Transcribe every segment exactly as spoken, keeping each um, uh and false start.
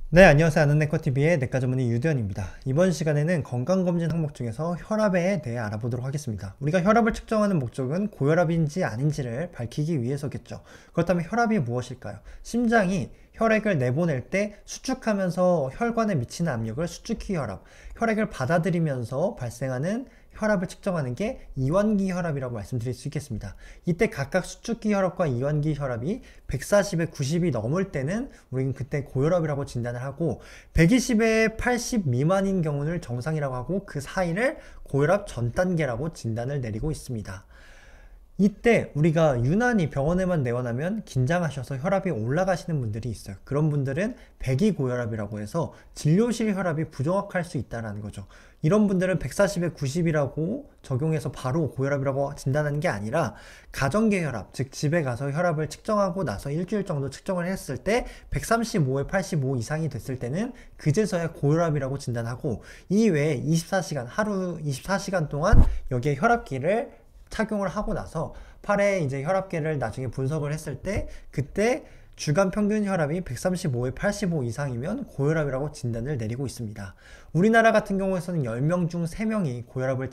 네, 안녕하세요. 아는내과티비의 내과 전문의 유대현입니다. 이번 시간에는 건강검진 항목 중에서 혈압에 대해 알아보도록 하겠습니다. 우리가 혈압을 측정하는 목적은 고혈압인지 아닌지를 밝히기 위해서겠죠. 그렇다면 혈압이 무엇일까요? 심장이 혈액을 내보낼 때 수축하면서 혈관에 미치는 압력을 수축기 혈압, 혈액을 받아들이면서 발생하는 혈압을 측정하는 게 이완기 혈압이라고 말씀드릴 수 있겠습니다. 이때 각각 수축기 혈압과 이완기 혈압이 백사십에 구십이 넘을 때는 우리는 그때 고혈압이라고 진단을 하고, 백이십에 팔십 미만인 경우를 정상이라고 하고, 그 사이를 고혈압 전 단계라고 진단을 내리고 있습니다. 이때 우리가 유난히 병원에만 내원하면 긴장하셔서 혈압이 올라가시는 분들이 있어요. 그런 분들은 백이고혈압이라고 해서 진료실 혈압이 부정확할 수 있다는 거죠. 이런 분들은 백사십에 구십이라고 적용해서 바로 고혈압이라고 진단하는 게 아니라 가정계 혈압, 즉 집에 가서 혈압을 측정하고 나서 일주일 정도 측정을 했을 때 백삼십오에 팔십오 이상이 됐을 때는 그제서야 고혈압이라고 진단하고, 이 외에 이십사 시간, 하루 이십사 시간 동안 여기에 혈압기를 착용을 하고 나서 팔에 이제 혈압계를 나중에 분석을 했을 때 그때 주간 평균 혈압이 백삼십오에 팔십오 이상이면 고혈압이라고 진단을 내리고 있습니다. 우리나라 같은 경우에서는 열 명 중 세 명이 고혈압을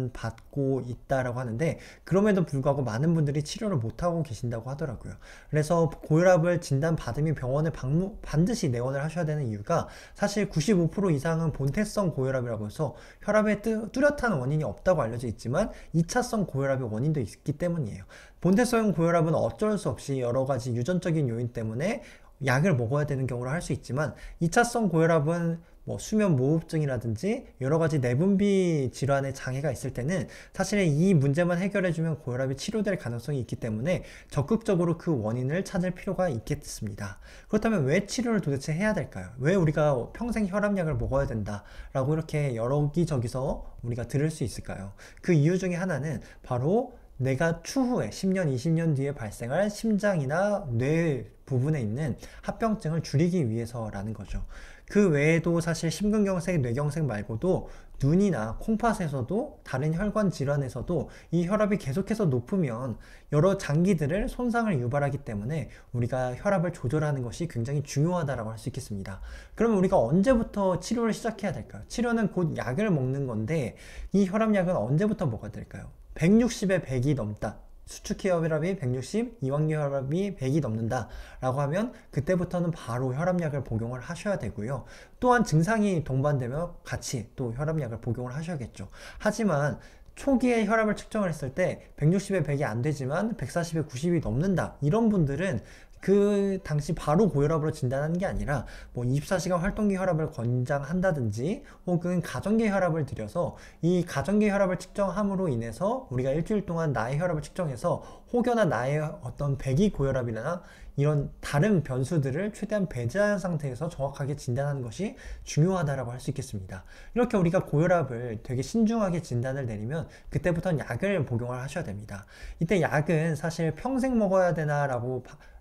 진단받고 있다라고 하는데, 그럼에도 불구하고 많은 분들이 치료를 못하고 계신다고 하더라고요. 그래서 고혈압을 진단받으면 병원에 방문, 반드시 내원을 하셔야 되는 이유가, 사실 구십오 퍼센트 이상은 본태성 고혈압이라고 해서 혈압에 뚜렷한 원인이 없다고 알려져 있지만 이 차성 고혈압의 원인도 있기 때문이에요. 본태성 고혈압은 어쩔 수 없이 여러 가지 유전적인 요인 때문에 약을 먹어야 되는 경우를 할 수 있지만, 이 차성 고혈압은 뭐 수면 무호흡증이라든지 여러 가지 내분비 질환의 장애가 있을 때는 사실 이 문제만 해결해주면 고혈압이 치료될 가능성이 있기 때문에 적극적으로 그 원인을 찾을 필요가 있겠습니다. 그렇다면 왜 치료를 도대체 해야 될까요? 왜 우리가 평생 혈압약을 먹어야 된다라고 이렇게 여기저기서 우리가 들을 수 있을까요? 그 이유 중에 하나는 바로 내가 추후에 십 년, 이십 년 뒤에 발생할 심장이나 뇌 부분에 있는 합병증을 줄이기 위해서라는 거죠. 그 외에도 사실 심근경색, 뇌경색 말고도 눈이나 콩팥에서도 다른 혈관 질환에서도 이 혈압이 계속해서 높으면 여러 장기들을 손상을 유발하기 때문에 우리가 혈압을 조절하는 것이 굉장히 중요하다고 할 수 있겠습니다. 그러면 우리가 언제부터 치료를 시작해야 될까요? 치료는 곧 약을 먹는 건데, 이 혈압약은 언제부터 먹어야 될까요? 백육십에 백이 넘다, 수축기 혈압이 백육십, 이완기 혈압이 백이 넘는다 라고 하면 그때부터는 바로 혈압약을 복용을 하셔야 되고요. 또한 증상이 동반되면 같이 또 혈압약을 복용을 하셔야겠죠. 하지만 초기에 혈압을 측정을 했을 때 백육십에 백이 안 되지만 백사십에 구십이 넘는다, 이런 분들은 그 당시 바로 고혈압으로 진단하는 게 아니라 뭐 이십사 시간 활동기 혈압을 권장한다든지, 혹은 가정계 혈압을 들여서 이 가정계 혈압을 측정함으로 인해서 우리가 일주일 동안 나의 혈압을 측정해서 혹여나 나의 어떤 백이 고혈압이나 이런 다른 변수들을 최대한 배제한 상태에서 정확하게 진단하는 것이 중요하다고 할 수 있겠습니다. 이렇게 우리가 고혈압을 되게 신중하게 진단을 내리면 그때부터는 약을 복용을 하셔야 됩니다. 이때 약은 사실 평생 먹어야 되나 라고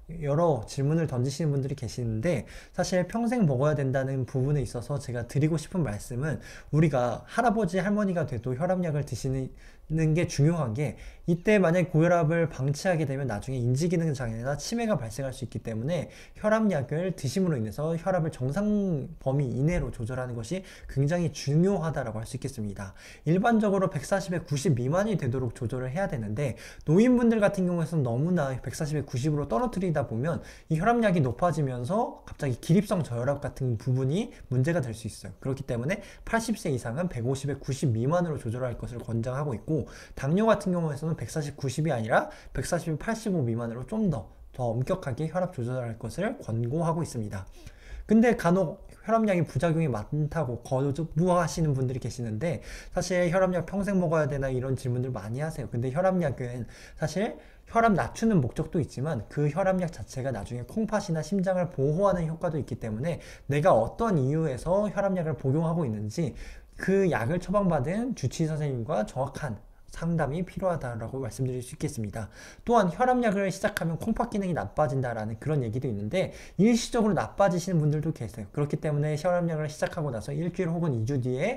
여러 질문을 던지시는 분들이 계시는데, 사실 평생 먹어야 된다는 부분에 있어서 제가 드리고 싶은 말씀은, 우리가 할아버지 할머니가 돼도 혈압약을 드시는 게 중요한 게, 이때 만약에 고혈압을 방치하게 되면 나중에 인지기능 장애나 치매가 발생할 수 있기 때문에 혈압약을 드심으로 인해서 혈압을 정상 범위 이내로 조절하는 것이 굉장히 중요하다고 할 수 있겠습니다. 일반적으로 백사십에 구십 미만이 되도록 조절을 해야 되는데, 노인분들 같은 경우에는 너무나 백사십에 구십으로 떨어뜨리다 보면 이 혈압약이 높아지면서 갑자기 기립성 저혈압 같은 부분이 문제가 될 수 있어요. 그렇기 때문에 팔십 세 이상은 백오십에 구십 미만으로 조절할 것을 권장하고 있고, 당뇨 같은 경우에는 백사십, 구십이 아니라 백사십에 팔십오 미만으로 좀 더 더 엄격하게 혈압 조절할 것을 권고하고 있습니다. 근데 간혹 혈압약이 부작용이 많다고 거부하시는 분들이 계시는데, 사실 혈압약 평생 먹어야 되나 이런 질문들 많이 하세요. 근데 혈압약은 사실 혈압 낮추는 목적도 있지만 그 혈압약 자체가 나중에 콩팥이나 심장을 보호하는 효과도 있기 때문에 내가 어떤 이유에서 혈압약을 복용하고 있는지 그 약을 처방받은 주치의 선생님과 정확한 상담이 필요하다고 말씀드릴 수 있겠습니다. 또한 혈압약을 시작하면 콩팥 기능이 나빠진다라는 그런 얘기도 있는데, 일시적으로 나빠지시는 분들도 계세요. 그렇기 때문에 혈압약을 시작하고 나서 일주일 혹은 이 주 뒤에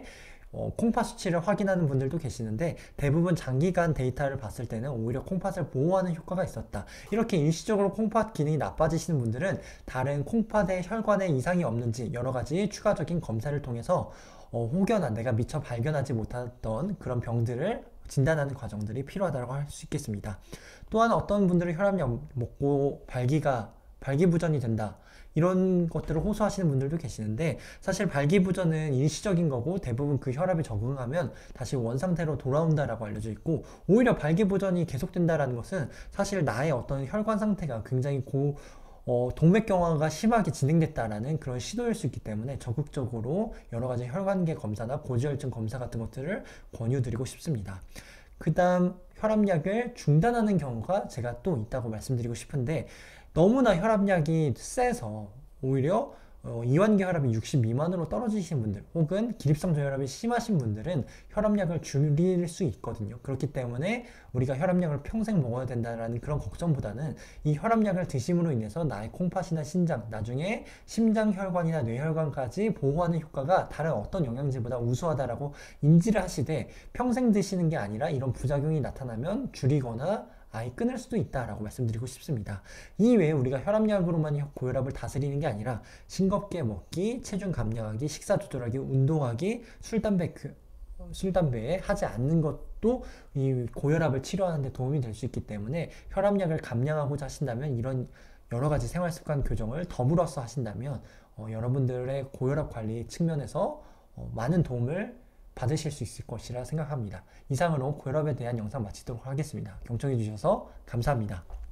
어, 콩팥 수치를 확인하는 분들도 계시는데 대부분 장기간 데이터를 봤을 때는 오히려 콩팥을 보호하는 효과가 있었다. 이렇게 일시적으로 콩팥 기능이 나빠지시는 분들은 다른 콩팥의 혈관에 이상이 없는지 여러 가지 추가적인 검사를 통해서 어, 혹여나 내가 미처 발견하지 못했던 그런 병들을 진단하는 과정들이 필요하다고 할 수 있겠습니다. 또한 어떤 분들은 혈압약 먹고 발기가 발기부전이 된다. 이런 것들을 호소하시는 분들도 계시는데 사실 발기부전은 일시적인 거고 대부분 그 혈압이 적응하면 다시 원상태로 돌아온다라고 알려져 있고 오히려 발기부전이 계속된다라는 것은 사실 나의 어떤 혈관 상태가 굉장히 고 어, 동맥경화가 심하게 진행됐다라는 그런 신호일 수 있기 때문에 적극적으로 여러 가지 혈관계 검사나 고지혈증 검사 같은 것들을 권유드리고 싶습니다. 그 다음 혈압약을 중단하는 경우가 제가 또 있다고 말씀드리고 싶은데 너무나 혈압약이 세서 오히려 어, 이완기 혈압이 육십 미만으로 떨어지신 분들 혹은 기립성 저혈압이 심하신 분들은 혈압약을 줄일 수 있거든요. 그렇기 때문에 우리가 혈압약을 평생 먹어야 된다는 그런 걱정보다는 이 혈압약을 드심으로 인해서 나의 콩팥이나 신장, 나중에 심장혈관이나 뇌혈관까지 보호하는 효과가 다른 어떤 영양제보다 우수하다라고 인지를 하시되 평생 드시는 게 아니라 이런 부작용이 나타나면 줄이거나 아예 끊을 수도 있다라고 말씀드리고 싶습니다. 이외에 우리가 혈압약으로만 고혈압을 다스리는 게 아니라 싱겁게 먹기, 체중 감량하기, 식사 조절하기, 운동하기, 술, 담배, 그, 술, 담배에 하지 않는 것도 이 고혈압을 치료하는 데 도움이 될 수 있기 때문에 혈압약을 감량하고자 하신다면 이런 여러 가지 생활 습관 교정을 더불어서 하신다면 어, 여러분들의 고혈압 관리 측면에서 어, 많은 도움을 받으실 수 있을 것이라 생각합니다. 이상으로 고혈압에 대한 영상 마치도록 하겠습니다. 경청해 주셔서 감사합니다.